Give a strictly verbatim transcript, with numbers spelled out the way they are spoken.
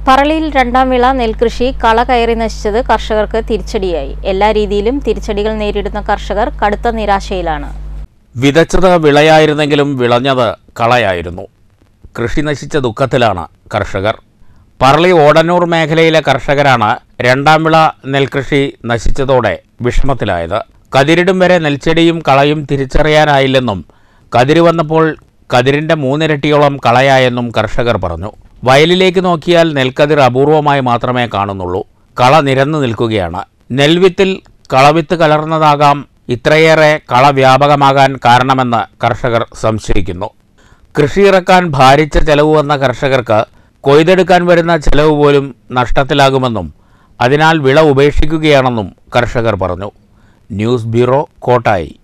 പറളിയിൽ രണ്ടാം വിള നെൽകൃഷി കള കയറി നശിച്ചത് കർഷകർക്ക് തിരിച്ചടിയായി. എല്ലാ രീതിയിലും തിരിച്ചടികൾ നേരിടുന്ന കർഷകർ കടുത്ത നിരാശയിലാണ്. വിതച്ചത് വിളയായിരുന്നെങ്കിലും വിളഞ്ഞത് കളയായിരുന്നു. കൃഷി നശിച്ച ദുഃഖത്തിലാണ് കർഷകർ. പറളി ഓടന്നൂർ മേഖലയിലെ കർഷകരാണ് രണ്ടാം വിള നെൽകൃഷി നശിച്ചതോടെ വിഷമത്തിലായത്. കതിരിടും വരെ നെൽച്ചെടിയും കളയും തിരിച്ചറിയാനായില്ലെന്നും കതിര് വന്നപ്പോൾ കതിരിൻ്റെ മൂന്നിരട്ടിയോളം കളയായെന്നും കർഷകർ പറഞ്ഞു. വയലിലേക്ക് നോക്കിയാൽ നെൽക്കതിർ അപൂർവമായി മാത്രമേ കാണുന്നുള്ളൂ. കള നിരന്നു നിൽക്കുകയാണ്. നെൽവിത്തിൽ കളവിത്ത് കലർന്നതാകാം ഇത്രയേറെ കള വ്യാപകമാകാൻ കാരണമെന്ന് കർഷകർ സംശയിക്കുന്നു. കൃഷിയിറക്കാൻ ഭാരിച്ച ചെലവ് വന്ന കർഷകർക്ക് കൊയ്തെടുക്കാൻ വരുന്ന ചെലവ് പോലും നഷ്ടത്തിലാകുമെന്നും അതിനാൽ വിള ഉപേക്ഷിക്കുകയാണെന്നും കർഷകർ പറഞ്ഞു. News bureau, Kottayi.